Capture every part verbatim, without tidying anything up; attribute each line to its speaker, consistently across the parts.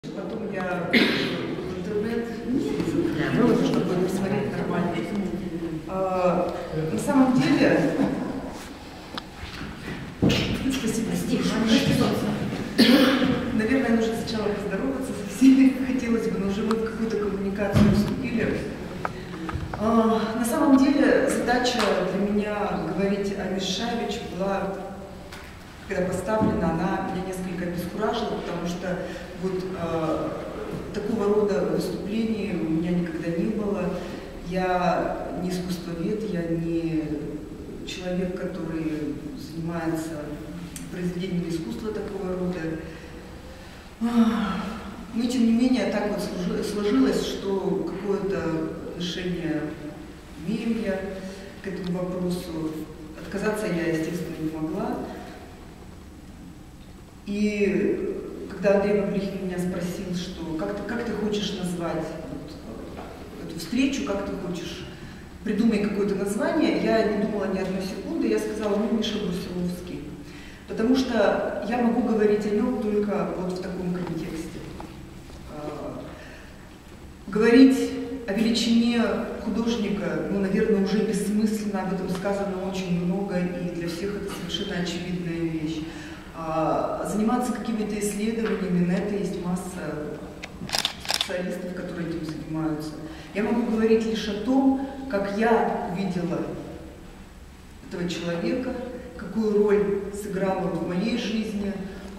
Speaker 1: Потом я в интернет, просто чтобы смотреть нормально. А, на самом деле, спасибо, наверное, нужно сначала поздороваться со всеми, хотелось бы, но уже мы в какую-то коммуникацию вступили. А, на самом деле, задача для меня говорить о Мишишаевиче была, когда поставлена, она меня несколько обескуражила, потому что вот э, такого рода выступлений у меня никогда не было. Я не искусствовед, я не человек, который занимается произведением искусства такого рода. Но тем не менее так вот сложилось, что какое-то отношение имею я к этому вопросу. Отказаться я, естественно, не могла. И когда Андрей Павлихин меня спросил, что как ты, как ты хочешь назвать вот, эту встречу, как ты хочешь, придумай какое-то название, я не думала ни одной секунды, я сказала, ну, Миша Брусиловский. Потому что я могу говорить о нем только вот в таком контексте. Говорить о величине художника, ну, наверное, уже бессмысленно, об этом сказано очень много, и для всех это совершенно очевидная вещь. Заниматься какими-то исследованиями, на это есть масса специалистов, которые этим занимаются. Я могу говорить лишь о том, как я увидела этого человека, какую роль сыграл он в моей жизни,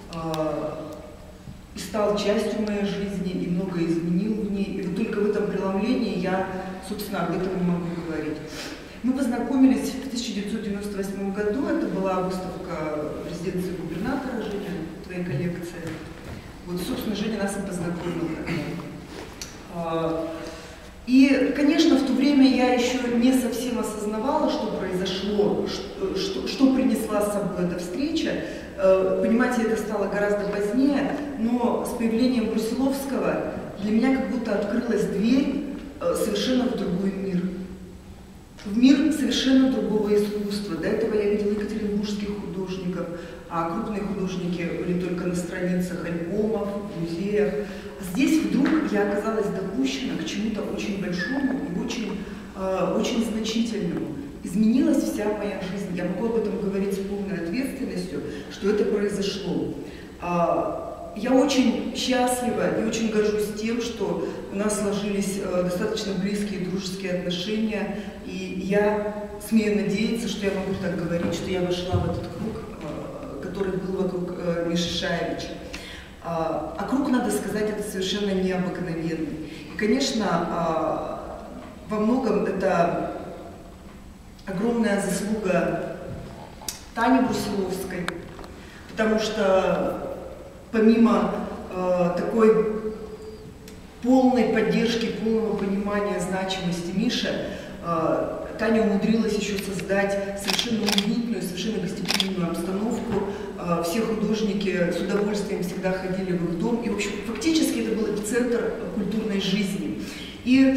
Speaker 1: и стал частью моей жизни, и многое изменил в ней. И вот только в этом преломлении я, собственно, об этом и могу говорить. Мы познакомились в тысяча девятьсот девяносто восьмом году, это была выставка в резиденции губернатора, Женя, твоей коллекции. Вот, собственно, Женя нас и познакомила тогда. И, конечно, в то время я еще не совсем осознавала, что произошло, что, что, что принесла с собой эта встреча. Понимать это стало гораздо позднее, но с появлением Брусиловского для меня как будто открылась дверь совершенно в другой мир. В мир совершенно другого искусства. До этого я видела екатеринбургских художников, а крупные художники были только на страницах альбомов, в музеях. А здесь вдруг я оказалась допущена к чему-то очень большому и очень, э, очень значительному. Изменилась вся моя жизнь. Я могу об этом говорить с полной ответственностью, что это произошло. Я очень счастлива и очень горжусь тем, что у нас сложились достаточно близкие дружеские отношения, и я смею надеяться, что я могу так говорить, что я вошла в этот круг, который был вокруг Мишишаевича. А круг, надо сказать, это совершенно необыкновенный. И, конечно, во многом это огромная заслуга Тани Брусиловской, потому что помимо э, такой полной поддержки, полного понимания значимости Миши, э, Таня умудрилась еще создать совершенно уютную, совершенно гостеприимную обстановку. Э, все художники с удовольствием всегда ходили в их дом. И, в общем, фактически это был эпицентр культурной жизни. И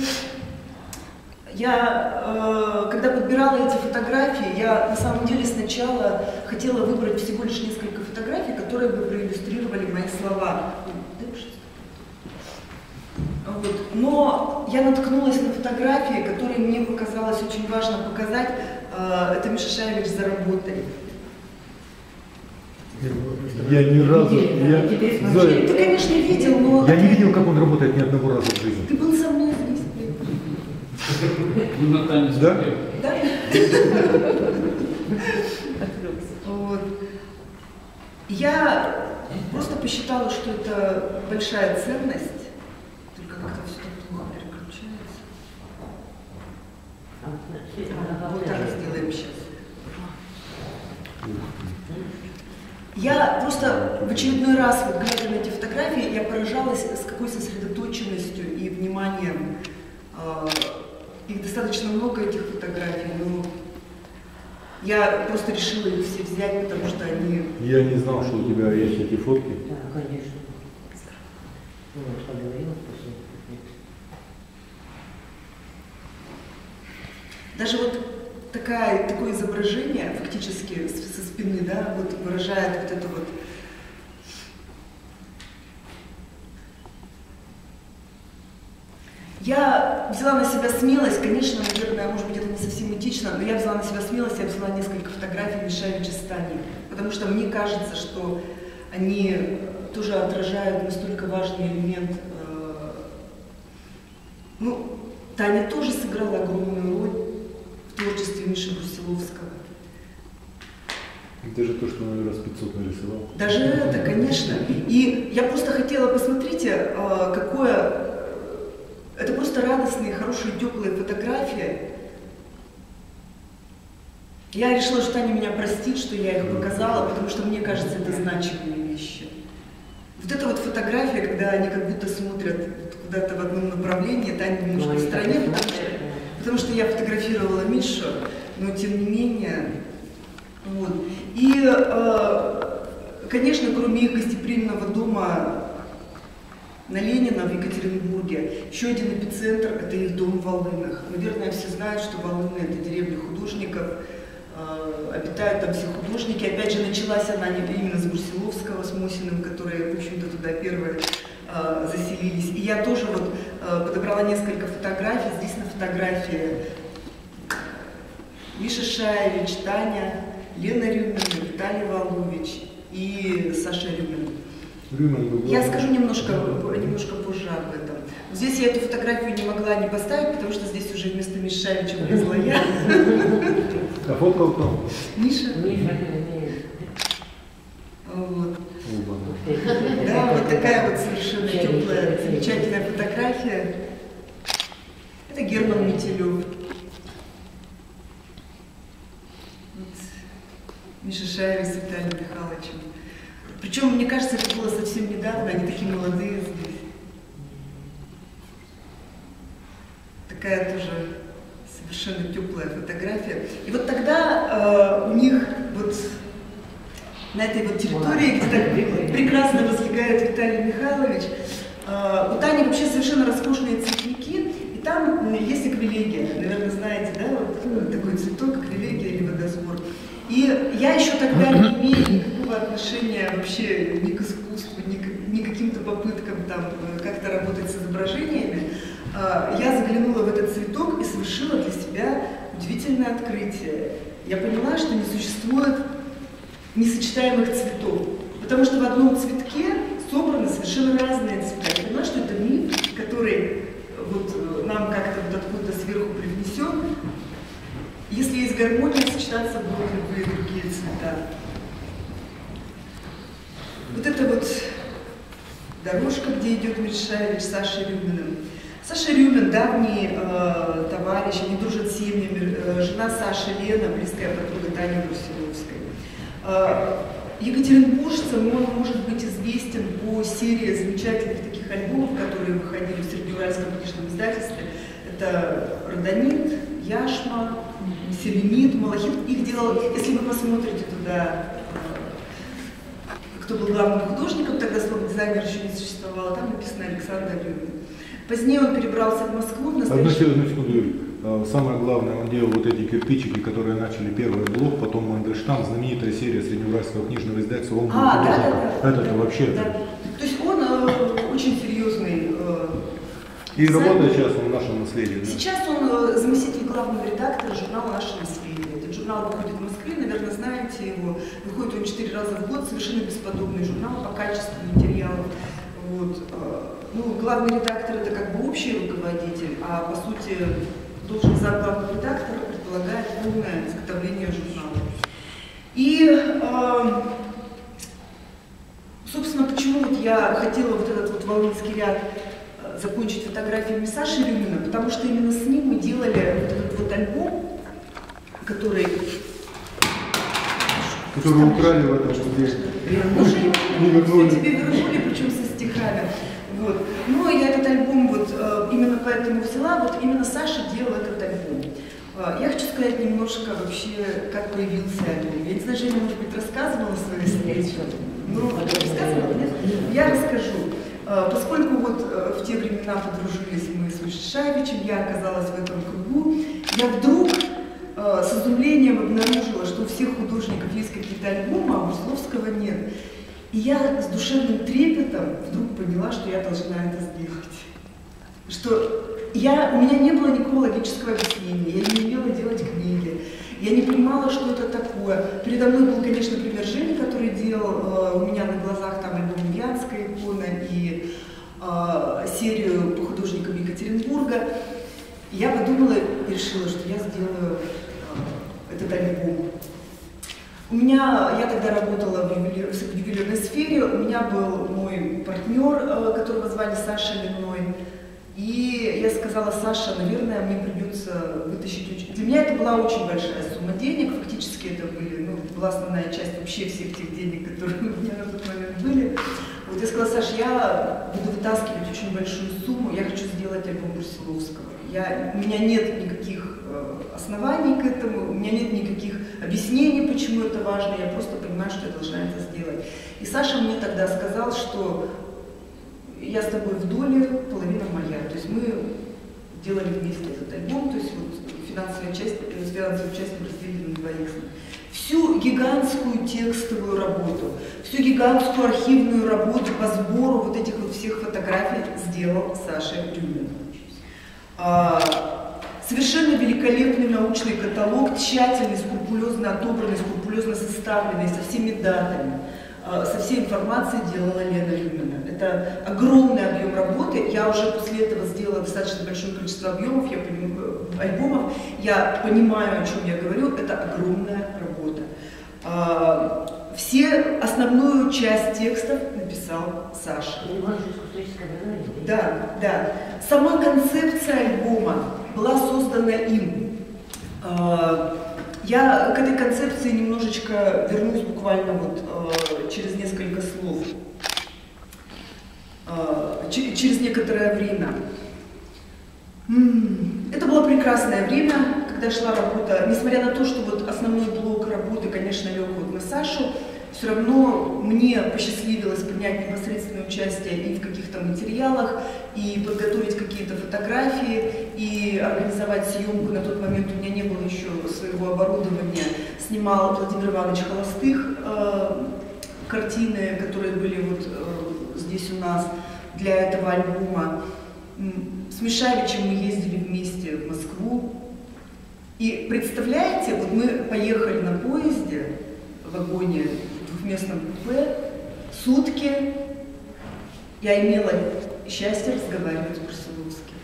Speaker 1: я, э, когда подбирала эти фотографии, я на самом деле сначала хотела выбрать всего лишь несколько фотографий, которые бы проиллюстрировали мои слова. Вот. Но я наткнулась на фотографии, которые мне показалось очень важно показать. Э, это Мишишаевич за работой.
Speaker 2: Я ни разу... Я...
Speaker 1: Ты, конечно, видел, но...
Speaker 2: Я не видел, как он работает ни одного раза в жизни.
Speaker 1: Ты был со мной здесь.
Speaker 3: Ну, Наталья,
Speaker 2: да?
Speaker 1: Да? Вот. Я просто посчитала, что это большая ценность, только как-то все так плохо переключается. Вот так сделаем сейчас. Я просто в очередной раз, вот, глядя на эти фотографии, я поражалась, с какой сосредоточенностью и вниманием. Их достаточно много, этих фотографий, но я просто решила их все взять, потому что они...
Speaker 2: Я не знал, что у тебя есть эти фотки.
Speaker 4: Да, конечно. Ну, поговорила,
Speaker 1: Даже вот такая, такое изображение, фактически со спины, да, вот выражает вот это вот Я взяла на себя смелость, конечно, наверное, может быть, это не совсем этично, но я взяла на себя смелость, я взяла несколько фотографий Мишевича с Таней, потому что мне кажется, что они тоже отражают настолько важный элемент. Ну, Таня тоже сыграла огромную роль в творчестве Миши Брусиловского.
Speaker 2: Это же то, что он раз пятьсот нарисовал.
Speaker 1: Даже это, конечно. И я просто хотела, посмотрите, какое... Это просто радостные, хорошие, теплые фотографии. Я решила, что Таня меня простит, что я их показала, потому что мне кажется, это значимые вещи. Вот эта вот фотография, когда они как будто смотрят куда-то в одном направлении, Таня немножко в стороне, потому что, потому что я фотографировала Мишу, но тем не менее. Вот. И, конечно, кроме их гостеприимного дома на Ленина в Екатеринбурге, еще один эпицентр – это их дом в Волынах. Наверное, все знают, что Волыны – это деревня художников, обитают там все художники. Опять же, началась она именно с Брусиловского, с Мосиным, которые, в общем-то, туда первые э, заселились. И я тоже вот э, подобрала несколько фотографий. Здесь на фотографии Миша Шаевич, Таня, Лена Рюмина, Виталий Валович и Саша Рюмин.
Speaker 2: Рюмин
Speaker 1: я скажу немножко, немножко позже об этом. Здесь я эту фотографию не могла не поставить, потому что здесь уже вместо Миши Шаевича влезла я.
Speaker 2: А фоткал кто?
Speaker 1: Миша. Вот. Да, вот такая вот совершенно теплая, замечательная фотография. Это Герман Метелев. Вот. Миша Шаевич с Виталием Михайловичем. Причем, мне кажется, это было совсем недавно, они такие молодые здесь. Такая тоже совершенно теплая фотография. И вот тогда э, у них вот на этой вот территории, где так прекрасно возлегает Виталий Михайлович, э, у Тани вообще совершенно роскошные цветники, и там есть аквилегия, наверное, знаете, да, вот такой цветок, аквилегия или водосбор. И я еще тогда не имею никакого отношения вообще ни к искусству, ни к, ни к каким-то попыткам там как-то работать с изображениями. Я заглянула в этот цветок и совершила для себя удивительное открытие. Я поняла, что не существует несочетаемых цветов, потому что в одном цветке собраны совершенно разные цвета. Я поняла, что это миф, который вот нам как-то вот откуда-то сверху привнесен. Если есть гармония, сочетаться будут любые другие цвета. Вот это вот дорожка, где идет Миша Шаевич с Сашей Рюминым. Саша Рюмин, давний э, товарищ, они дружат с семьями, э, жена Саши Лена, близкая подруга Тани Брусиловской. Э, Екатеринбуржцам он может быть известен по серии замечательных таких альбомов, которые выходили в Среднеуральском книжном издательстве. Это Родонит, Яшма, Селенит, Малахит. Их делал, если вы посмотрите туда, кто был главным художником, тогда слово дизайнер еще не существовало, там написано Александр Рюмин. Позднее он перебрался в Москву. В настоящем...
Speaker 2: Одну секунду. Самое главное, он делал вот эти кирпичики, которые начали первый блок, потом Мандельштам, знаменитая серия Среднеуральского книжного издательства. Он
Speaker 1: а, да, да, да.
Speaker 2: Это, это вообще.
Speaker 1: Да. То есть он э, очень серьезный. Э,
Speaker 2: И работает сейчас он в нашем наследии. Да?
Speaker 1: Сейчас он э, заместитель главного редактора журнала «Наше наследие». Этот журнал выходит в Москве, наверное, знаете его. Выходит он четыре раза в год, совершенно бесподобный журнал по качеству материалов. Вот. Ну, главный редактор – это как бы общий руководитель, а по сути должен зам главного редактора предполагает полное изготовление журнала. И, э, собственно, почему вот я хотела вот этот вот волынский ряд закончить фотографиями Саши Рюмина, потому что именно с ним мы делали вот этот вот альбом, который…
Speaker 2: Который украли в этом суде.
Speaker 1: Не вернули. Тебе вернули, причем со стихами. Вот. Но я этот альбом вот э, именно поэтому взяла, вот именно Саша делал этот альбом. Э, я хочу сказать немножко вообще, как появился альбом. Я не знаю, Женя, может быть, рассказывала свои встречи? Ну, рассказывала, нет? Я расскажу. Э, поскольку вот э, в те времена подружились мы с Мишей Шаевичем, я оказалась в этом кругу, я вдруг э, с изумлением обнаружила, что у всех художников есть какие-то альбомы, а у Брусиловского нет. И я с душевным трепетом вдруг поняла, что я должна это сделать. что я, у меня не было никакого логического объяснения, я не умела делать книги, я не понимала, что это такое. Передо мной был, конечно, пример Жени, который делал э, у меня на глазах там альбом «Вятская икона» и э, серию по художникам Екатеринбурга. Я подумала и решила, что я сделаю э, этот альбом. У меня, я тогда работала в, ювелир, в ювелирной сфере, у меня был мой партнер, э, которого звали Саша Ленной. И я сказала: Саша, наверное, мне придется вытащить очень... Для меня это была очень большая сумма денег, фактически это были, ну, была основная часть вообще всех тех денег, которые у меня на тот момент были. Вот я сказала: Саша, я буду вытаскивать очень большую сумму, я хочу сделать альбом Брусиловского. Я, у меня нет никаких э, оснований к этому, у меня нет никаких объяснений, почему это важно, я просто понимаю, что я должна это сделать. И Саша мне тогда сказал, что я с тобой в доле, половина моя. То есть мы делали вместе этот альбом, то есть вот финансовая часть, финансовую часть мы разделили на двоих. Всю гигантскую текстовую работу, всю гигантскую архивную работу по сбору вот этих вот всех фотографий сделал Саша Рюмин. А, совершенно великолепный научный каталог, тщательный, скрупулезно отобранный, скрупулезно составленный, со всеми датами, со всей информацией делала Лена Рюмина. Это огромный объем работы. Я уже после этого сделала достаточно большое количество объемов, я понимаю, альбомов. Я понимаю, о чем я говорю. Это огромная работа. Все, основную часть текстов написал Саша. Да, да. Сама концепция альбома была создана им. Я к этой концепции немножечко вернусь буквально вот э, через несколько слов, э, через некоторое время. М-м, это было прекрасное время, когда шла работа, несмотря на то, что вот основной блок работы, конечно, лег вот на Сашу, все равно мне посчастливилось принять непосредственное участие и в каких-то материалах, и подготовить какие-то фотографии, и организовать съемку. На тот момент у меня не было еще своего оборудования. Снимал Владимир Иванович Холостых э, картины, которые были вот э, здесь у нас для этого альбома. С Мишавичем мы ездили вместе в Москву. И представляете, вот мы поехали на поезде, в вагоне, в двухместном купе, сутки. Я имела счастье разговаривать с Брусиловским.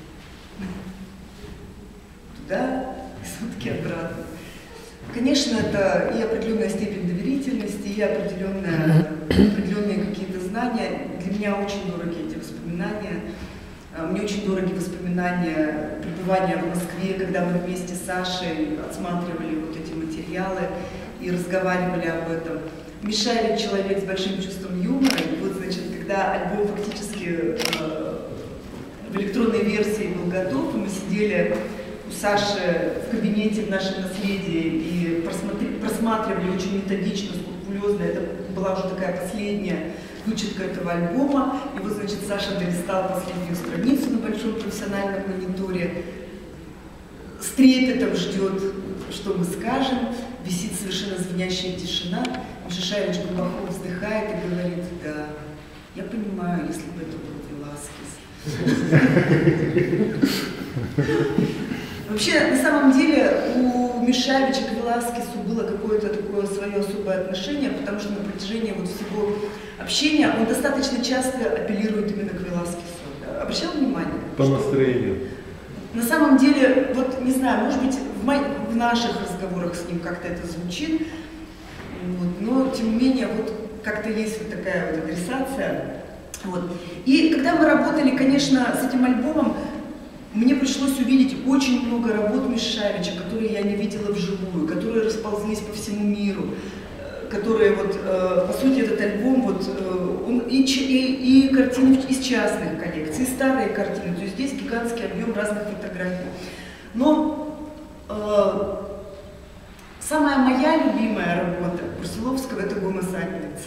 Speaker 1: Туда и сутки обратно. Конечно, это и определенная степень доверительности, и определенные, определенные какие-то знания. Для меня очень дороги эти воспоминания. Мне очень дороги воспоминания пребывания в Москве, когда мы вместе с Сашей отсматривали вот эти материалы и разговаривали об этом. Мишавич — человек с большим чувством юмора, и вот, значит, когда альбом фактически э, в электронной версии был готов, мы сидели у Саши в кабинете в нашем наследии и просматривали очень методично, скрупулезно. Это была уже такая последняя вычетка этого альбома. И вот, значит, Саша долистал последнюю страницу на большом профессиональном мониторе, с трепетом ждет, что мы скажем, висит совершенно звенящая тишина. Мишавич глубоко вздыхает и говорит: да, я понимаю, если бы это был Веласкес. Вообще, на самом деле, у Мишавича к Веласкесу было какое-то такое свое особое отношение, потому что на протяжении вот всего общения он достаточно часто апеллирует именно к Веласкесу. Обращал внимание?
Speaker 2: По настроению.
Speaker 1: На самом деле, вот не знаю, может быть, в, мо... в наших разговорах с ним как-то это звучит, вот, но тем не менее, вот как-то есть вот такая вот адресация. Вот. И когда мы работали, конечно, с этим альбомом, мне пришлось увидеть очень много работ Мишавича, которые я не видела вживую, которые расползлись по всему миру, которые вот, э, по сути, этот альбом, вот, э, он и, и, и картины из частных коллекций, и старые картины, то есть здесь гигантский объем разных фотографий. Но э, самая моя любимая работа Брусиловского — это «Гомо сапиенс».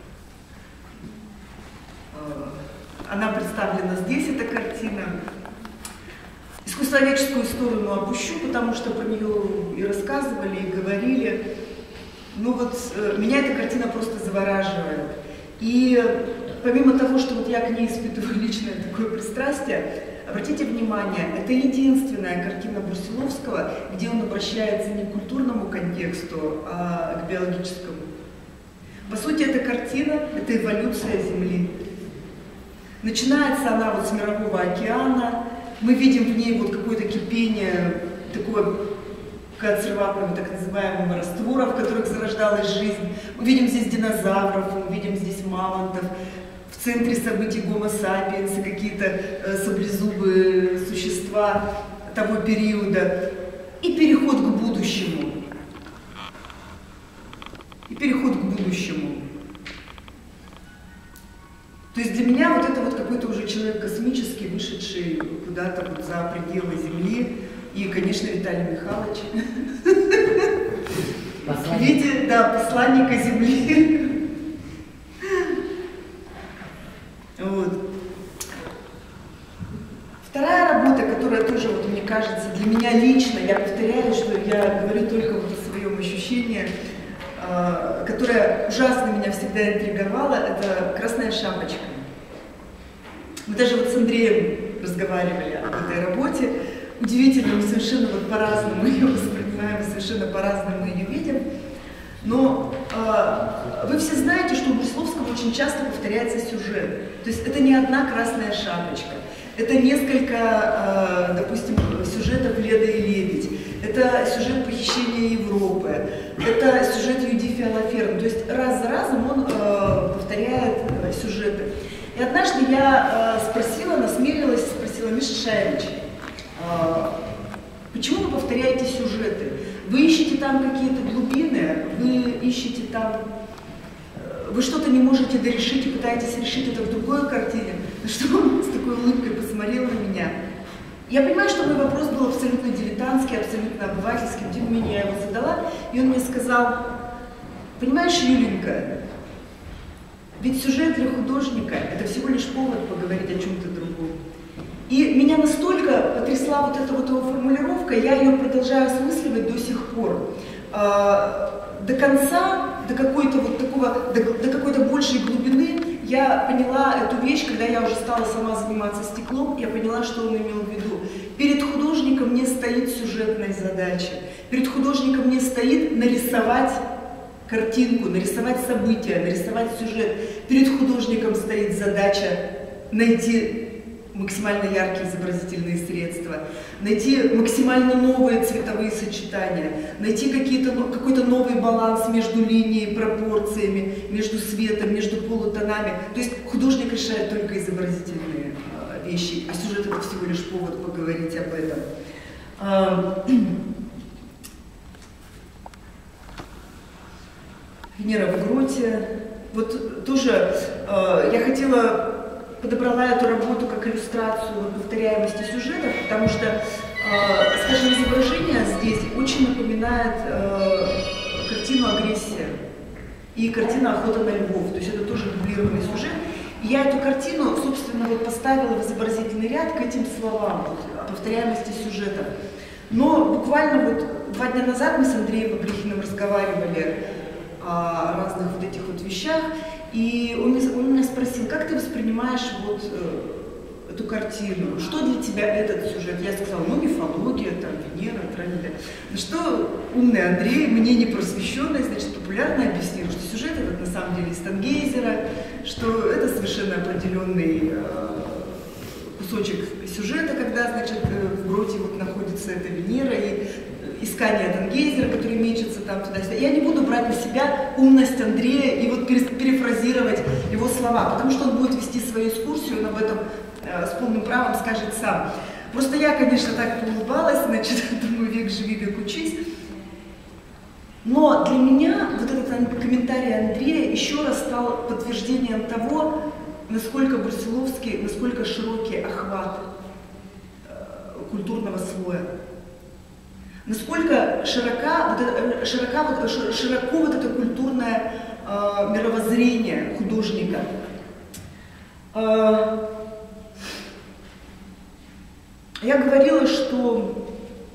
Speaker 1: Э, она представлена здесь, эта картина. Искусствоведческую сторону опущу, потому что про нее и рассказывали, и говорили. Ну вот, э, меня эта картина просто завораживает. И помимо того, что вот я к ней испытываю личное такое пристрастие, обратите внимание, это единственная картина Брусиловского, где он обращается не к культурному контексту, а к биологическому. По сути, эта картина – это эволюция Земли. Начинается она вот с Мирового океана, мы видим в ней вот какое-то кипение такого консерватного, так называемого раствора, в которых зарождалась жизнь. Мы видим здесь динозавров, мы видим здесь мамонтов. В центре событий гомо сапиенсы, какие-то э, саблезубые существа того периода. И переход к будущему. И переход к будущему. То есть для меня вот это вот какой-то уже человек космический, вышедший куда-то вот за пределы Земли. И, конечно, Виталий Михайлович. В виде, да, посланника Земли. Вот. Вторая работа, которая тоже, вот, мне кажется, для меня лично, я повторяю, что я говорю только вот о своем ощущении, э, которая ужасно меня всегда интриговала, это «Красная шапочка». Мы даже вот с Андреем разговаривали об этой работе. Удивительно, мы совершенно вот по-разному ее воспринимаем, совершенно по-разному ее видим. Но э, вы все знаете, что у Брусиловского очень часто повторяется сюжет. То есть это не одна красная шапочка. Это несколько, э, допустим, сюжетов «Леда и лебедь». Это сюжет похищения Европы. Это сюжет Юдифи Алаферн. То есть раз за разом он э, повторяет э, сюжеты. И однажды я э, спросила, насмелилась, спросила: Миша Шаевич, э, почему вы повторяете сюжеты? Вы ищете там какие-то глубины, вы ищете там, э, вы что-то не можете дорешить и пытаетесь решить это в другой картине. На что он с такой улыбкой посмотрел на меня. Я понимаю, что мой вопрос был абсолютно дилетантский, абсолютно обывательский, тем не менее я его задала, и он мне сказал: понимаешь, Юленька, ведь сюжет для художника – это всего лишь повод поговорить о чем-то другом. И меня настолько потрясла вот эта вот его формулировка, я ее продолжаю осмысливать до сих пор. До конца, до какой-то вот такого, до, до какой-то большей глубины я поняла эту вещь, когда я уже стала сама заниматься стеклом, я поняла, что он имел в виду. Перед художником не стоит сюжетная задача, перед художником не стоит нарисовать картинку, нарисовать события, нарисовать сюжет. Перед художником стоит задача найти максимально яркие изобразительные средства, найти максимально новые цветовые сочетания, найти какой-то новый баланс между линией, пропорциями, между светом, между полутонами. То есть художник решает только изобразительные э, вещи, а сюжет — это всего лишь повод поговорить об этом. Венера в гроте. Вот тоже э, я хотела, подобрала эту работу как иллюстрацию повторяемости сюжетов, потому что, э, скажем, изображение здесь очень напоминает э, картину «Агрессия» и картину «Охота на львов», то есть это тоже дублированный сюжет. И я эту картину, собственно, вот поставила в изобразительный ряд к этим словам, вот, о повторяемости сюжета. Но буквально вот два дня назад мы с Андреем Баблихиным разговаривали о разных вот этих вот вещах, и он, он меня спросил: как ты воспринимаешь вот э, эту картину, что для тебя этот сюжет? Я сказала: ну, мифология, там, Венера, тралля. На что умный Андрей, мне не просвещенный, значит, популярно объяснил, что сюжет этот на самом деле из Тангейзера, что это совершенно определенный э, кусочек сюжета, когда, значит, в гроте вот находится эта Венера, и искание Тангейзера, который мечется там туда-сюда. Я не буду брать на себя умность Андрея и вот перефразировать его слова, потому что он будет вести свою экскурсию, он об этом э, с полным правом скажет сам. Просто я, конечно, так поулыбалась, значит, думаю, век живи, век учись. Но для меня вот этот комментарий Андрея еще раз стал подтверждением того, насколько Брусиловский, насколько широкий охват э, культурного слоя. Насколько широка, вот это, широка, вот, широко вот это культурное э, мировоззрение художника. Э, я говорила, что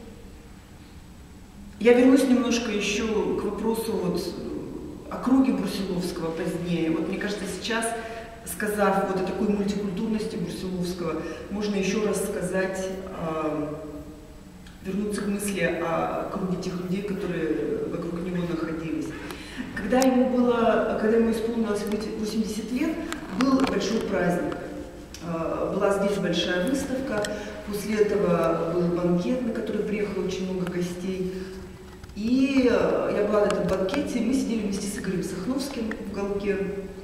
Speaker 1: я вернусь немножко еще к вопросу вот о круге Брусиловского позднее. Вот мне кажется, сейчас сказав вот о такой мультикультурности Брусиловского, можно еще раз сказать, э, вернуться к мысли о круге тех людей, которые вокруг него находились. Когда ему, было, когда ему исполнилось восемьдесят лет, был большой праздник. Э, была здесь большая выставка, после этого был банкет, на который приехало очень много гостей. И я была на этом банкете, и мы сидели вместе с Игорем Сахновским в уголке.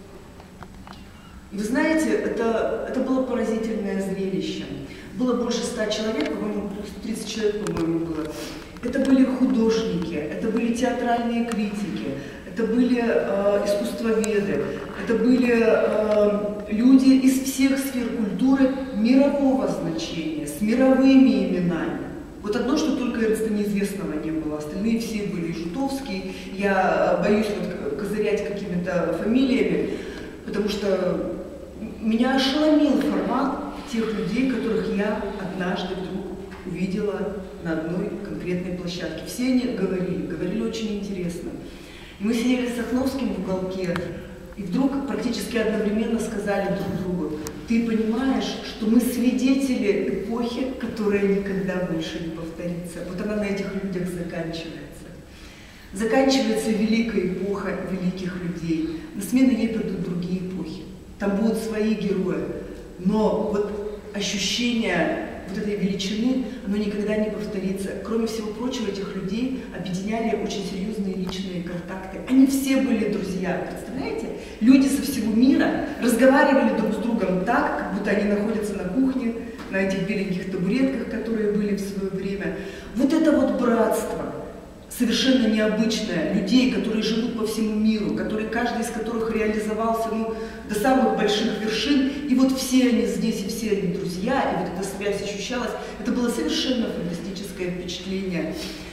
Speaker 1: И вы знаете, это, это было поразительное зрелище. Было больше ста человек, по-моему, сто тридцать человек, по-моему, было. Это были художники, это были театральные критики, это были э, искусствоведы, это были э, люди из всех сфер культуры мирового значения, с мировыми именами. Вот одно, что только Эрнста Неизвестного не было, остальные все были жутовские. Я боюсь вот козырять какими-то фамилиями, потому что меня ошеломил формат тех людей, которых я однажды вдруг увидела на одной конкретной площадке. Все они говорили, говорили очень интересно. И мы сидели с Сахновским в уголке, и вдруг практически одновременно сказали друг другу: ты понимаешь, что мы свидетели эпохи, которая никогда больше не повторится. Вот она на этих людях заканчивается. Заканчивается великая эпоха великих людей. На смену ей придут другие эпохи. Там будут свои герои. Но вот ощущение вот этой величины, оно никогда не повторится. Кроме всего прочего, этих людей объединяли очень серьезные личные контакты. Они все были друзья. Представляете? Люди со всего мира разговаривали друг с другом так, как будто они находятся на кухне, на этих беленьких табуретках, которые были в свое время. Вот это вот братство, совершенно необычное, людей, которые живут по всему миру, которые, каждый из которых реализовался ну, до самых больших вершин, и вот все они здесь, и все они друзья, и вот эта связь ощущалась. Это было совершенно фантастическое впечатление.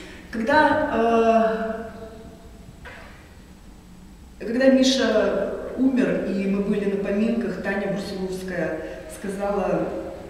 Speaker 1: Когда, э, когда Миша умер, и мы были на поминках, Таня Брусиловская сказала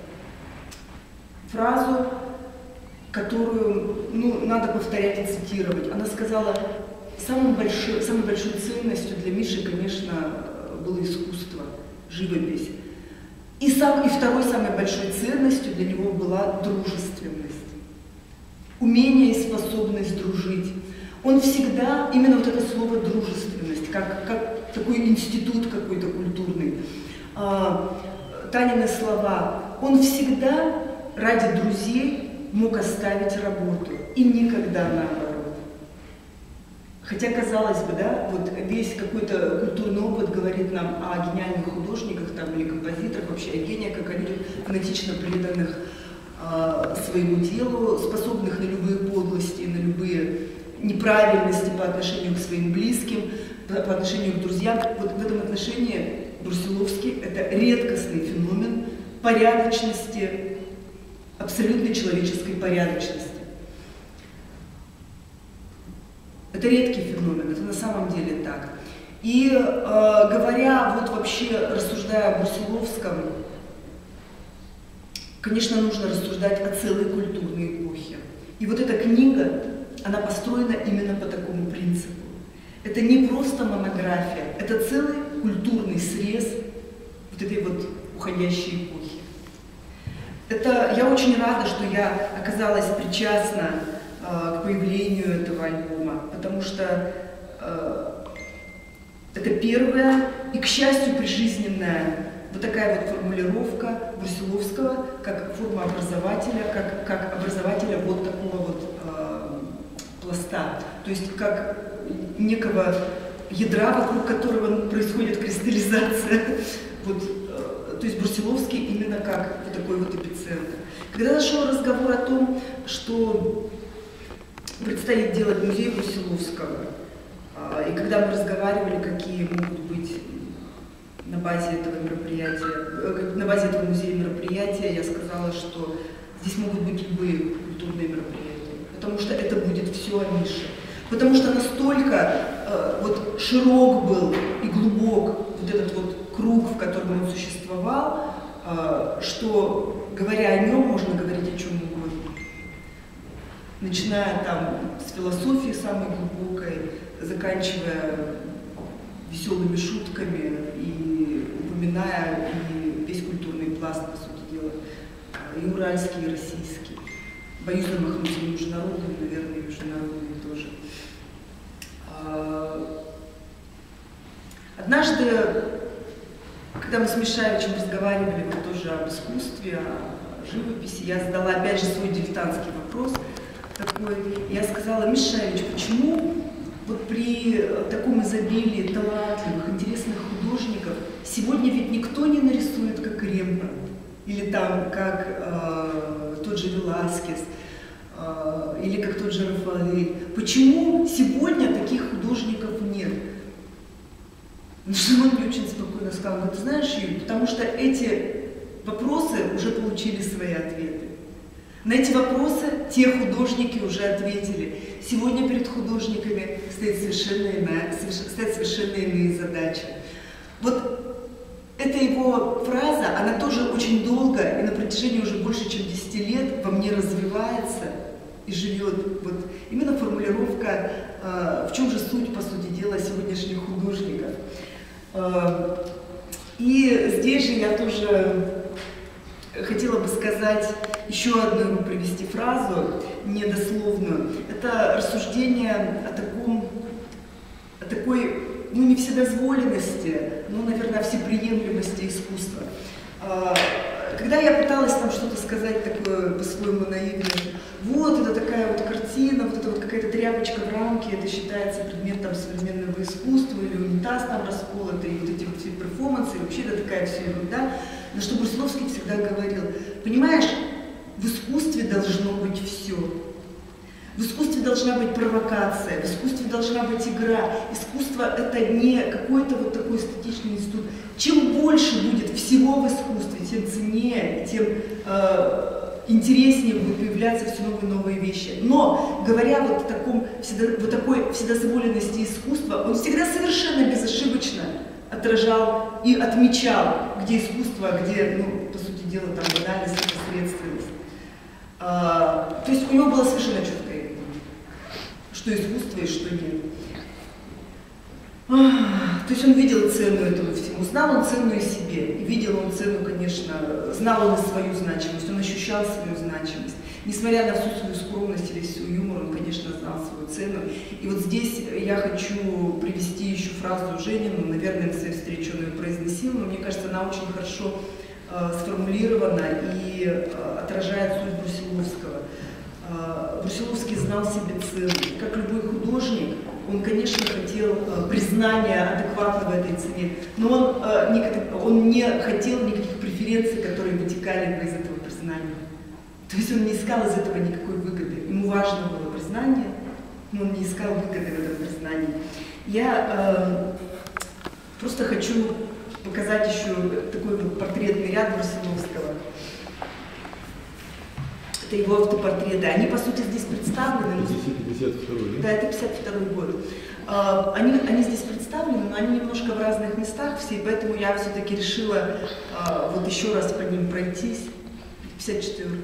Speaker 1: фразу, которую ну, надо повторять и цитировать. Она сказала, самой большой, самой большой ценностью для Миши, конечно, было искусство, живопись. И, сам, и второй самой большой ценностью для него была дружественность, умение и способность дружить. Он всегда, именно вот это слово дружественность, как, как такой институт какой-то культурный, а, Танины слова, он всегда ради друзей мог оставить работу, и никогда наоборот. Хотя, казалось бы, да, вот весь какой-то культурный опыт говорит нам о гениальных художниках там, или композиторах, вообще о гениях, как о людях фанатично преданных э, своему делу, способных на любые подлости, на любые неправильности по отношению к своим близким, по отношению к друзьям. Вот в этом отношении Брусиловский – это редкостный феномен порядочности, абсолютной человеческой порядочности. Это редкий феномен, это на самом деле так. И э, говоря, вот вообще рассуждая о Брусиловском, конечно, нужно рассуждать о целой культурной эпохе. И вот эта книга, она построена именно по такому принципу. Это не просто монография, это целый культурный срез вот этой вот уходящей эпохи. Это, я очень рада, что я оказалась причастна э, к появлению этого альбома, потому что э, это первая и, к счастью, прижизненная вот такая вот формулировка Брусиловского как форма образователя, как, как образователя вот такого вот э, пласта, то есть как некого ядра, вокруг которого происходит кристаллизация. Вот, то есть Брусиловский именно как вот такой вот эпицентр. Когда зашел разговор о том, что предстоит делать музей Брусиловского, и когда мы разговаривали, какие могут быть на базе этого мероприятия, на базе этого музея мероприятия, я сказала, что здесь могут быть любые культурные мероприятия, потому что это будет все о Мише. Потому что настолько э, вот широк был и глубок вот этот вот круг, в котором он существовал, э, что, говоря о нем, можно говорить о чем угодно. Начиная там с философии самой глубокой, заканчивая веселыми шутками и напоминая и весь культурный пласт, по сути дела, и уральский, и российский. Боюсь замахнуться международными, наверное, и международными тоже. Однажды, когда мы с Мишаевичем разговаривали вот тоже об искусстве, о живописи, я задала опять же свой дилетантский вопрос такой. Я сказала: Мишаевич, почему вот при таком изобилии талантливых, интересных художников сегодня ведь никто не нарисует, как Рембрандт, или там, как э, тот же Веласкес, э, или как тот же Рафаэль. Почему сегодня таких художников нет? Ну, что он мне очень спокойно сказал: ну, ты знаешь, Юль, потому что эти вопросы уже получили свои ответы. На эти вопросы те художники уже ответили. Сегодня перед художниками стоят совершенно иные, стоят совершенно иные задачи. Вот эта его фраза, она тоже очень долго и на протяжении уже больше, чем десяти лет во мне развивается и живет. Вот именно формулировка, э, в чем же суть, по сути дела, сегодняшних художников. Э, и здесь же я тоже хотела бы сказать еще одну, привести фразу, недословную. Это рассуждение о таком, о такой, ну, не вседозволенности, но, наверное, всеприемлемости искусства. Когда я пыталась там что-то сказать такое по-своему наивное, вот это такая вот картина, вот это вот какая-то тряпочка в рамке, это считается предметом современного искусства, или унитаз там расколотый, и вот эти вот все перформансы, и вообще это такая вся ерунда. На что Брусиловский всегда говорил: понимаешь, в искусстве должно быть все. В искусстве должна быть провокация, в искусстве должна быть игра. Искусство — это не какой-то вот такой эстетичный институт. Чем больше будет всего в искусстве, тем ценнее, тем э, интереснее будут появляться все новые и новые вещи. Но, говоря вот о таком, вот такой вседозволенности искусства, он всегда совершенно безошибочно отражал и отмечал, где искусство, где, ну, по сути дела, там банальность, непосредственность. А, то есть у него было совершенно четкое видение, что искусство и что нет. А, то есть он видел цену этому всему, знал он цену и себе, и видел он цену, конечно, знал он и свою значимость, он ощущал свою значимость. Несмотря на всю свою скромность или всю юмор, он, конечно, знал свою цену. И вот здесь я хочу привести еще фразу Женину, наверное, на своей встрече он ее произносил, но мне кажется, она очень хорошо э, сформулирована и э, отражает суть Брусиловского. Э, Брусиловский знал себе цену. Как любой художник, он, конечно, хотел э, признания адекватного этой цене, но он, э, не, он не хотел никаких преференций, которые вытекали бы из этого признания. То есть он не искал из этого никакой выгоды. Ему важно было признание, но он не искал выгоды в этом признании. Я э, просто хочу показать еще такой вот портретный ряд Брусиловского. Это его автопортреты. Они, по сути, здесь представлены.
Speaker 2: пятьдесят второй, да?
Speaker 1: Да, это пятьдесят второй год. Э, они, они здесь представлены, но они немножко в разных местах все, и поэтому я все-таки решила э, вот еще раз по ним пройтись. пятьдесят четвёртый.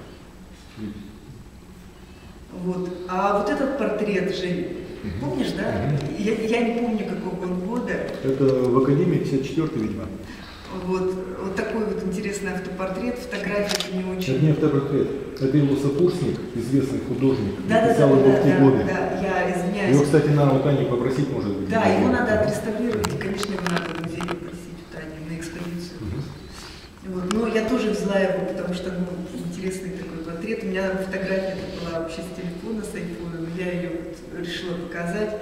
Speaker 1: Вот. А вот этот портрет, Жень, помнишь, да? Я, я не помню, какого он года.
Speaker 2: Это в Академии пятьдесят четвёртый, видимо.
Speaker 1: Вот, вот такой вот интересный автопортрет, фотография не очень.
Speaker 2: Это не автопортрет, это его сопутник, известный художник.
Speaker 1: Да, да, да,
Speaker 2: его
Speaker 1: да,
Speaker 2: в те
Speaker 1: да,
Speaker 2: годы.
Speaker 1: да, я извиняюсь.
Speaker 2: Его, кстати, надо у Тани попросить, может быть.
Speaker 1: Да, его надо отреставрировать, и, конечно, его надо в музее попросить у Тани на экспозицию. Угу. Вот, но я тоже взяла его, потому что, ну, интересный такой портрет. У меня фотография была вообще с телефона, с айфона, но я ее вот решила показать.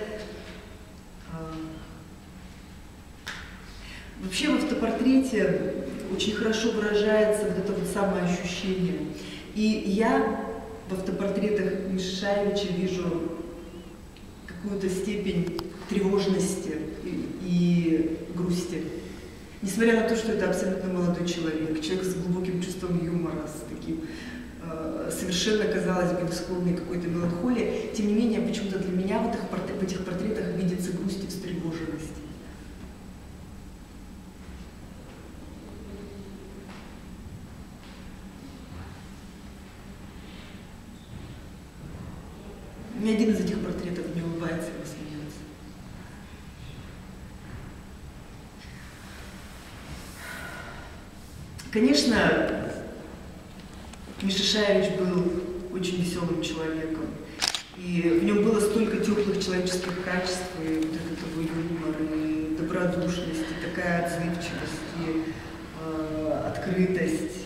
Speaker 1: Вообще в автопортрете очень хорошо выражается вот это вот самоощущение. И я в автопортретах Мишаевича вижу какую-то степень тревожности и, и грусти. Несмотря на то, что это абсолютно молодой человек, человек с глубоким чувством юмора, с таким э, совершенно, казалось бы, не склонный к какой-то меланхолии, тем не менее, почему-то для меня в этих, в этих портретах видится грусть и встревоженность. Ни один из этих портретов не улыбается и не смеется. Конечно, Миша Шаевич был очень веселым человеком. И в нем было столько теплых человеческих качеств, и вот этот его юмор, и добродушность, и такая отзывчивость, и э, открытость.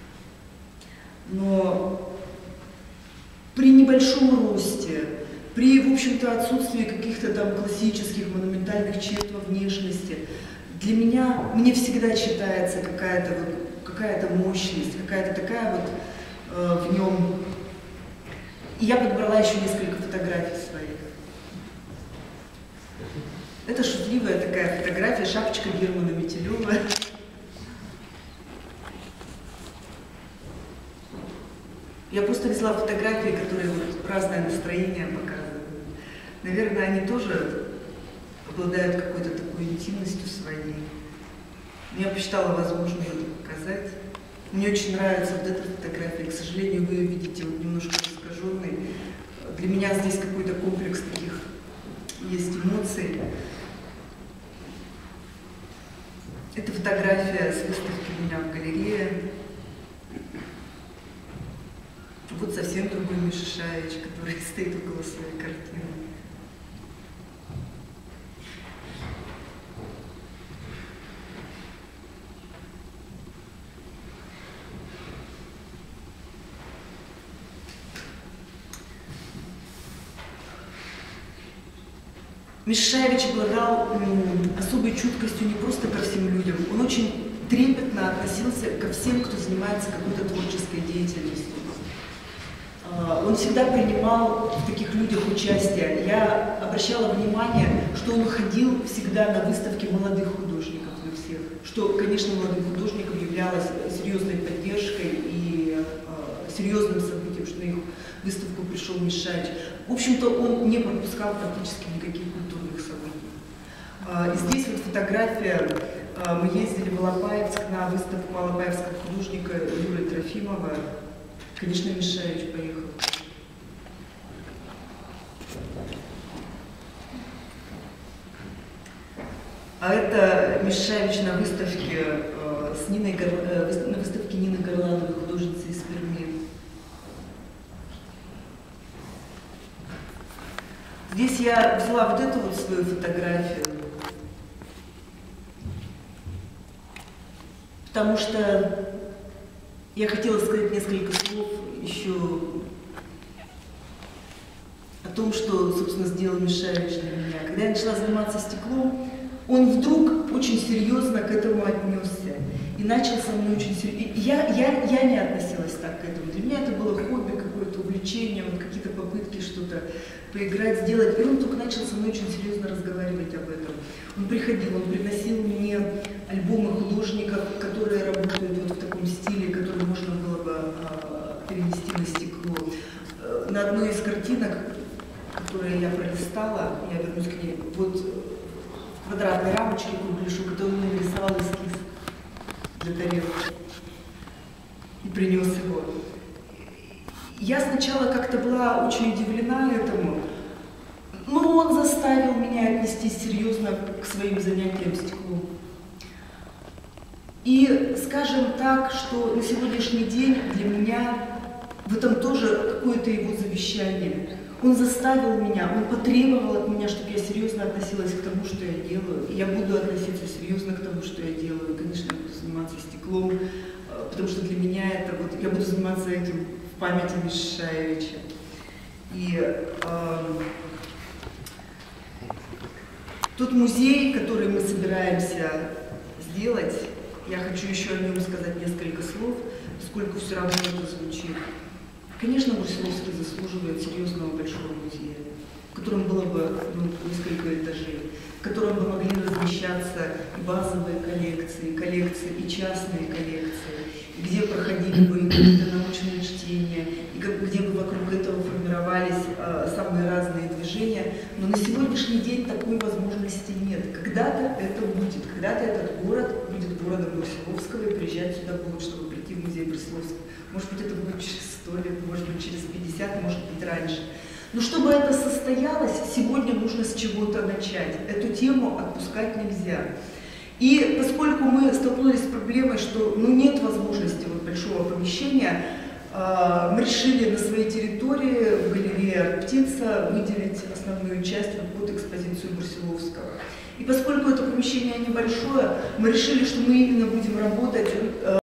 Speaker 1: Но при небольшом росте, при, в общем-то, отсутствии каких-то там классических монументальных черт во внешности, для меня, мне всегда читается какая-то вот, какая-то мощность, какая-то такая вот э, в нем. И я подобрала еще несколько фотографий своих. Это шутливая такая фотография, шапочка Германа Метелева. Я просто взяла фотографии, которые вот разное настроение показывают. Наверное, они тоже обладают какой-то такой интимностью своей. Я посчитала возможным это показать. Мне очень нравится вот эта фотография. К сожалению, вы ее видите вот немножко искаженной. Для меня здесь какой-то комплекс таких есть эмоций. Это фотография с выставки у меня в галерее. Вот совсем другой Миша Шаевич, который стоит около своей картины. Миша Шаевич обладал особой чуткостью не просто ко всем людям, он очень трепетно относился ко всем, кто занимается какой-то творческой деятельностью. Он всегда принимал в таких людях участие. Я обращала внимание, что он ходил всегда на выставки молодых художников на всех, что, конечно, молодым художникам являлось серьезной поддержкой и серьезным событием, что на их выставку пришел Миша Шаевич. В общем-то, он не пропускал практически никаких культурных событий. И здесь вот фотография. Мы ездили в Алапаевск на выставку алапаевского художника Юрия Трофимова. Конечно, Миша Шаевич поехал. А это Миша Шаевич на выставке, э, с Ниной, э, на выставке Нины Горлановой, художницы из Перми. Здесь я взяла вот эту вот свою фотографию, потому что я хотела сказать несколько слов еще о том, что, собственно, сделал Миша Шаевич для меня. Когда я начала заниматься стеклом, он вдруг очень серьезно к этому отнесся и начал со мной очень серьезно. Я, я, я не относилась так к этому. Для меня это было хобби, какое-то увлечение, вот какие-то попытки что-то поиграть, сделать. И он только начал со мной очень серьезно разговаривать об этом. Он приходил, он приносил мне альбомы художников, которые работают вот в таком стиле, который можно было бы а, перенести на стекло. На одной из картинок, которые я пролистала, я вернусь к ней, вот в квадратной рамочке кругляшу, который он нарисовал эскиз для тарелки и принес его. Я сначала как-то была очень удивлена этому, но он заставил меня отнестись серьезно к своим занятиям стеклом. И скажем так, что на сегодняшний день для меня в этом тоже какое-то его завещание. Он заставил меня, он потребовал от меня, чтобы я серьезно относилась к тому, что я делаю. И я буду относиться серьезно к тому, что я делаю. Конечно, я буду заниматься стеклом, потому что для меня это вот, я буду заниматься этим в памяти Миши Шаевича. И э, тот музей, который мы собираемся сделать, я хочу еще о нем сказать несколько слов, поскольку все равно это звучит. Конечно, Брусиловский заслуживает серьезного большого музея, в котором было бы ну, несколько этажей, в котором бы могли размещаться и базовые коллекции, и коллекции, и частные коллекции, и где проходили бы какие-то научные чтения, и где бы вокруг этого формировались а, самые разные движения. Но на сегодняшний день такой возможности нет. Когда-то это будет, когда-то этот город будет городом Брусиловского, и приезжать сюда будут, чтобы прийти в музей Брусиловского. Может быть, это будет через сто лет, может быть, через пятьдесят, может быть, раньше. Но чтобы это состоялось, сегодня нужно с чего-то начать. Эту тему отпускать нельзя. И поскольку мы столкнулись с проблемой, что ну, нет возможности вот, большого помещения, мы решили на своей территории в галерее «Арт-Птица» выделить основную часть под экспозицию Брусиловского. И поскольку это помещение небольшое, мы решили, что мы именно будем работать